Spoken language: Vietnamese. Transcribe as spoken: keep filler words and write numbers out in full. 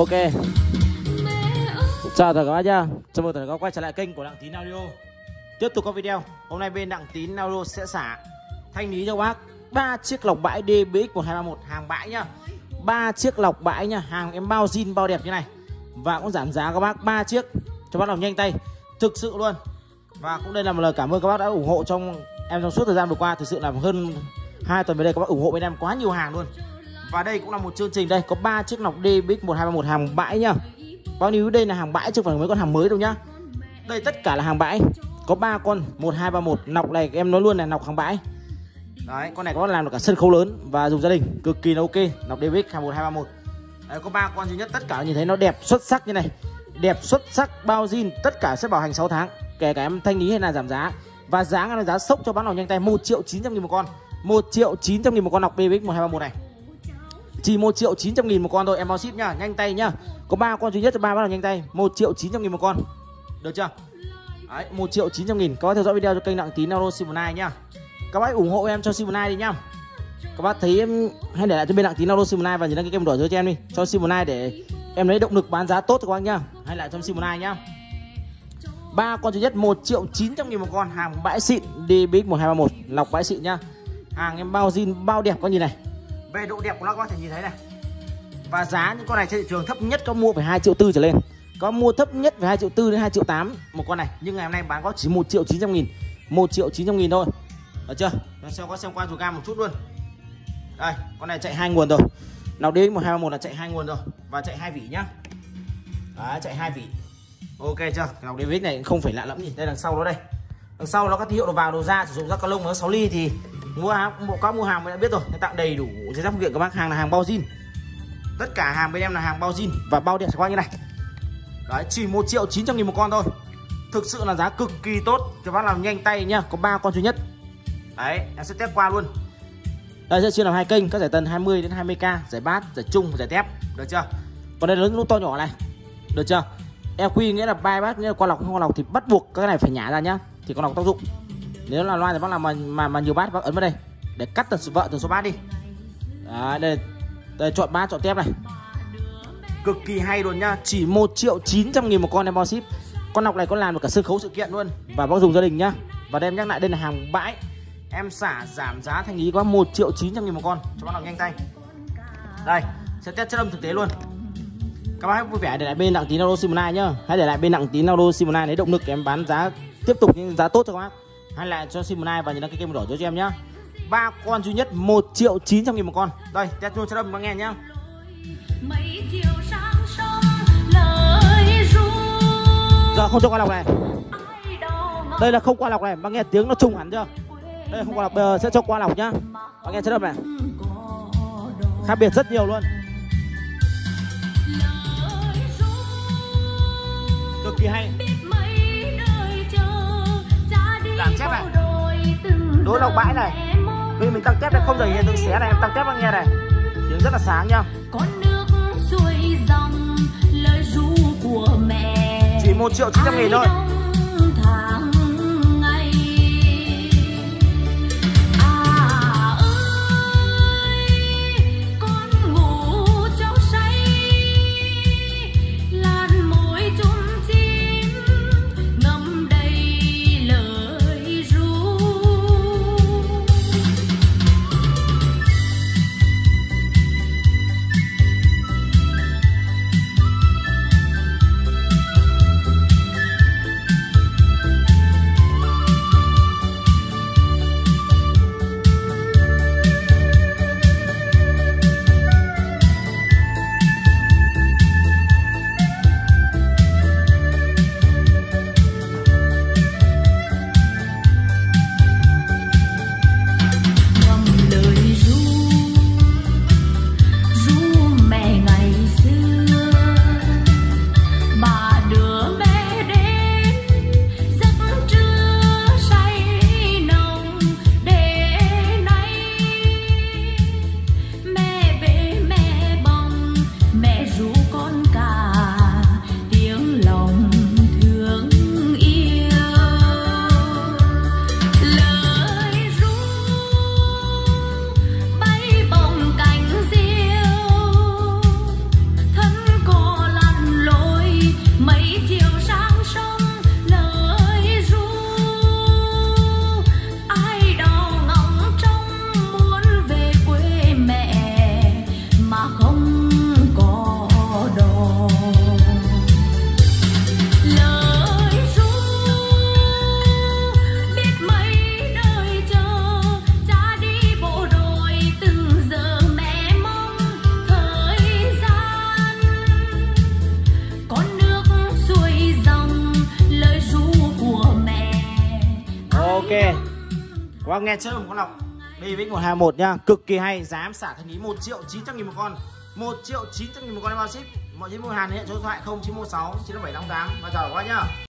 Ok. Chào tất cả các bác nhá. Chào mừng tất cả các bác quay trở lại kênh của Đặng Tín Audio. Tiếp tục có video. Hôm nay bên Đặng Tín Audio sẽ xả thanh lý cho các bác ba chiếc lọc bãi đê bê ích một hai ba một hàng bãi nhá. ba chiếc lọc bãi nhá, hàng em bao zin bao đẹp như này. Và cũng giảm giá các bác ba chiếc cho bác làm nhanh tay. Thực sự luôn. Và cũng đây là một lời cảm ơn các bác đã ủng hộ trong em trong suốt thời gian vừa qua. Thực sự là hơn hai tuần về đây các bác ủng hộ bên em quá nhiều hàng luôn. Và đây cũng là một chương trình đây, có ba chiếc lọc đê bê ích một hai ba một hàng bãi nhá. Bao nhiêu đây là hàng bãi chứ không phải mấy con hàng mới đâu nhá. Đây tất cả là hàng bãi. Có ba con một hai ba một nọc này em nói luôn là nọc hàng bãi. Đấy, con này có làm được cả sân khấu lớn và dùng gia đình cực kỳ là ok. Nọc đê bê ích một hai ba một. Đấy, có ba con duy nhất, tất cả nhìn thấy nó đẹp xuất sắc như này. Đẹp xuất sắc, bao zin, tất cả sẽ bảo hành sáu tháng. Kể cả em thanh lý hay là giảm giá. Và giá là giá sốc cho bác nào nhanh tay, một triệu chín trăm nghìn một con. một triệu chín trăm nghìn một con nọc đê bê ích một hai ba một này. Chỉ một triệu chín trăm nghìn một con thôi, em bao ship nhá, nhanh tay nhá. Có ba con duy nhất cho ba bác nào nhanh tay, một triệu chín trăm nghìn một con. Được chưa? Đấy, một triệu chín trăm nghìn. Các bác theo dõi video cho kênh Đặng Tín Audio Simon hai nhá. Các bác ủng hộ em cho Simon hai đi nhá. Các bác thấy em hãy để lại cho bên Đặng Tín Audio Simon hai và nhấn đăng ký kênh đỏ cho em đi, cho Simon hai để em lấy động lực bán giá tốt cho các bác nhá. Hãy lại cho Simon hai nhá. ba con duy nhất một triệu chín trăm nghìn một con, hàng bãi xịn đê bê ích một hai ba một, lọc bãi xịn nhá. Hàng em bao zin bao đẹp, có nhìn này. Về độ đẹp của nó các bác thể nhìn thấy này. Và giá những con này trên thị trường thấp nhất có mua phải hai triệu tư trở lên. Có mua thấp nhất phải hai triệu tư đến hai triệu tám một con này, nhưng ngày hôm nay bán có chỉ một triệu chín trăm nghìn. một triệu chín trăm nghìn thôi. Được chưa? Nó sẽ có xem qua dù cam một chút luôn. Đây, con này chạy hai nguồn rồi. Nào đến một hai ba một là chạy hai nguồn rồi và chạy hai vỉ nhá. Đấy, chạy hai vỉ. Ok chưa? Nào đê bê ích này không phải lạ lắm gì. Đây đằng sau nó đây. Đằng sau nó có tín hiệu đầu vào đầu ra, sử dụng ra calong nó sáu ly thì mua hàng bộ các mua hàng mới đã biết rồi, nó tặng đầy đủ giấy phép kiện các bác. Hàng là hàng bao zin, tất cả hàng bên em là hàng bao zin và bao đẹp qua như này. Đấy, chỉ một triệu chín trăm nghìn một con thôi, thực sự là giá cực kỳ tốt cho bác làm nhanh tay nhá. Có ba con duy nhất. Đấy, em sẽ test qua luôn. Đây sẽ chia làm hai kênh, các giải tần hai mươi đến hai mươi k, giải bát, giải trung, giải tép, được chưa? Còn đây là nút to nhỏ này, được chưa? e quy nghĩa là ba bát, nghĩa là qua lọc không qua lọc thì bắt buộc cái này phải nhả ra nhá, thì con lọc tác dụng. Nếu là loa thì bác làm mà mà, mà nhiều bát bác ấn vào đây để cắt tần số vợ tần số bát đi. Đấy, đây, đây chọn bát chọn tép này, cực kỳ hay luôn nhá. Chỉ một triệu chín trăm nghìn một con em bao ship. Con lọc này có làm được cả sân khấu sự kiện luôn và bác dùng gia đình nhá. Và đây em nhắc lại, đây là hàng bãi, em xả giảm giá thanh lý có một triệu chín trăm nghìn một con cho bác nào nhanh tay. Đây sẽ test chất âm thực tế luôn. Các bác hãy vui vẻ để lại bên Đặng Tín Audio Simon hai nhá. Hãy để lại bên Đặng Tín Audio Simon hai lấy động lực để em bán giá tiếp tục những giá tốt cho các bác. Hay lại cho Simon hai và nhấn đăng ký kênh đỏ cho em nhá. Ba con duy nhất một triệu chín trăm nghìn một con. Đây test luôn chất âm bác nghe nhá. Giờ không cho qua lọc này. Đây là không qua lọc này, bác nghe tiếng nó trùng hẳn chưa? Đây không qua lọc, bây giờ sẽ cho qua lọc nhá. Bác nghe chất âm này, khác biệt rất nhiều luôn, cực kỳ hay. Giảm chép này, đối lọc bãi này, vì mình tăng tép này không rời hiện tượng xé này, em tăng tép bác nghe này, tiếng rất là sáng nhá. Chỉ một triệu chín trăm nghìn thôi. Vâng, nghe chưa, một con lọc đê bê ích một hai một nhá, cực kỳ hay, giá em xả thành lý một triệu chín trăm nghìn một con, một triệu chín trăm nghìn một con em bao ship. Mọi người mua hàng thì hiện số điện thoại không chín một sáu chín bảy năm tám và chào các bác nhá.